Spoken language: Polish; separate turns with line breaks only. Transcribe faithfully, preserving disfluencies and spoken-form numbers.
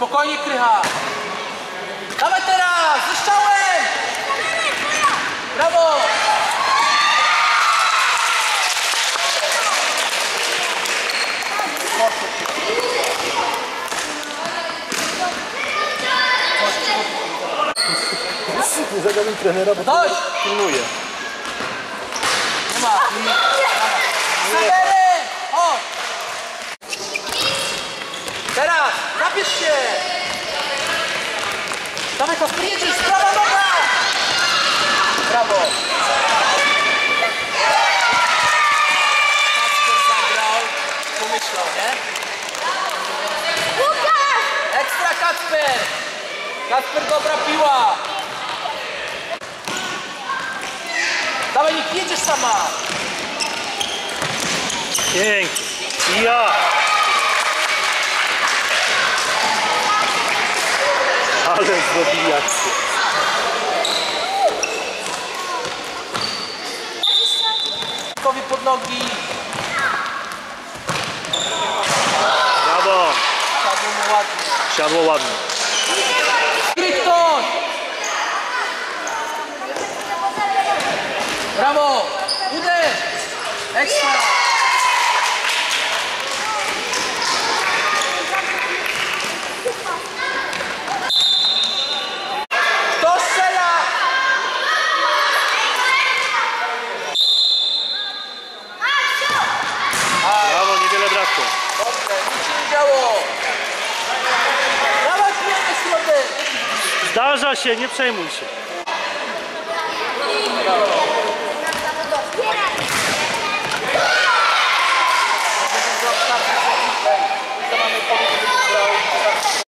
Spokojnie, Krycha. Dawaj teraz, ze strzałem! Brawo!
Nie zagadam trenera, bo
Chodź!
pilnuje.
Nie ma. Cztery! Chodź! Teraz! Zabierz się! Dawaj, Kasper, jedziesz! Prawa noga! Brawo! Kasper zagrał, pomyślał, nie? Ekstra, Kasper! Kasper, dobra piła! Dawaj, niech jedziesz sama!
Pięknie. Ja! Ale zrobili akcję.
Kowi pod nogi!
Brawo!
Siadło mu ładnie.
Siadło ładnie.
Krychton! Brawo! Uderz! Ekstra! Kto strzela?
Brawo, niewiele brakło.
Dobrze, nic się nie działo! Dawaj, środek!
Zdarza się, nie przejmuj się.